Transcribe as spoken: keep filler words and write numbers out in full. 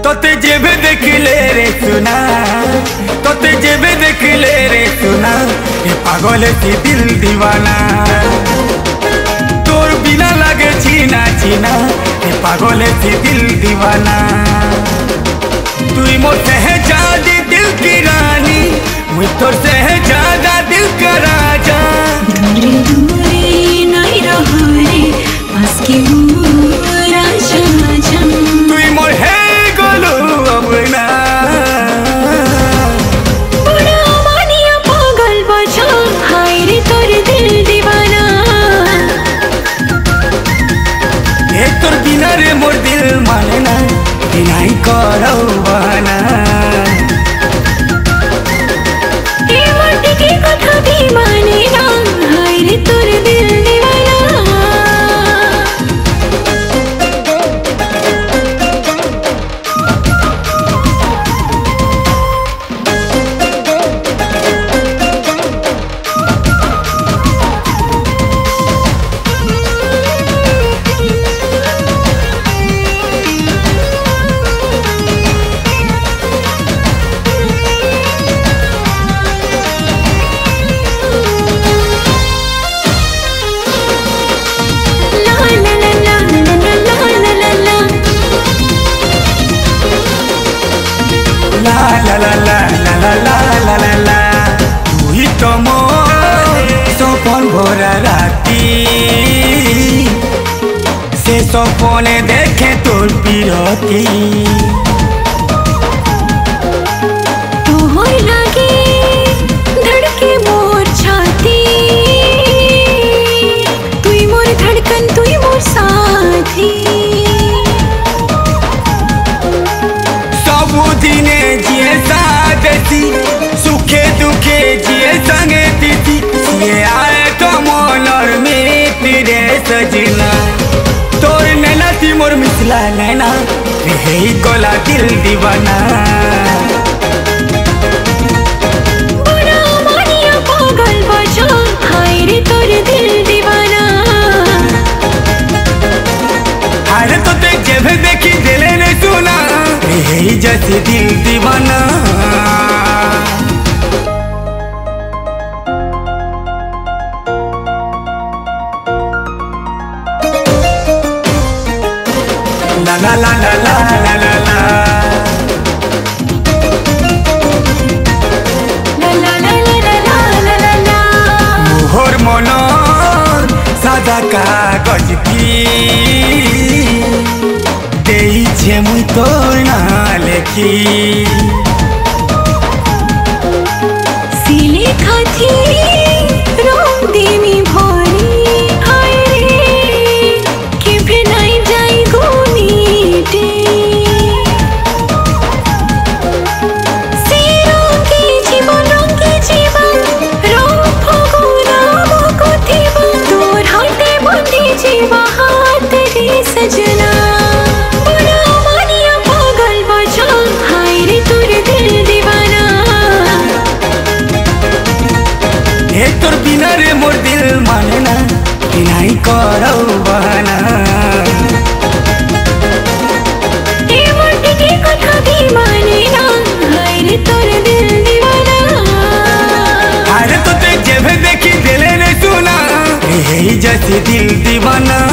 तोते जेबे देखले रे सुना, तोते जेबे देखले रे सुना, ये पागल से दिल दीवाना। तोर बिना लगे छीना छीना, ये पागल से दिल दीवाना। तू मोर शहजादी दिल की रानी, मुझ तोर शहजादा दिल का राजा। दूरे दूरे नहीं रहो रे, पास के हो राजा राजा। तू मोर है गोलू अपना, बड़ा मानिया पागल बजा, हाय रे तोर दिल दीवाना। ये तोर बिना रे मोर दिल माने ना, बिनाई करो बहाना। ये माटी की कथा भी माने ना, हाय रे तोर दिल दीवाना। ला ला ला ला ला ला ला ला ला, तू ही तो मोर सपन भरा राती, से सपने देखे तोर बिरती। तोहर लागे धड़के मोर छाती, तुई मोर धड़कन तुई मोर साथी। दिने जिए साथी, सुखे दुखे जिए संगे तिथि, ये आए तो मोनर में तेरे सजना। तोर नैना ती मोर मिसला नैना, हे गोला दिल दीवाना। बड़ा मानिया पागल बजा, हाय रे तोर दिल दीवाना। अरे तो ते जब देखी दिले ने सुना, हे जैसे दिल दीवाना। ला ला ला ला ला ला ला ला, ला ला ला ला ला ला ला ला। मोहर मनर सादा कागज की, देइछे मुई तोर ना लेखी। सिले खाथी रंग देमी भरी, हाय रे के भेनाई जाई गुमीटे। से रंगे जीवन रंगे जीवन, रंग फगुना मको थीबा। तोर हाथे बंधी जीवा हाथ रे सजना। बड़ा मानिया पागल बजा, हाय रे तोर दिल दीवाना। हे तोर बिना रे मोर दिल माने ना, बिनाई करो बहाना। ये माटी की कथा भी माने ना, हाय रे तोर दिल दीवाना। अरे तो ते जब देखी दिले ने सुना, हे जैसे दिल दीवाना।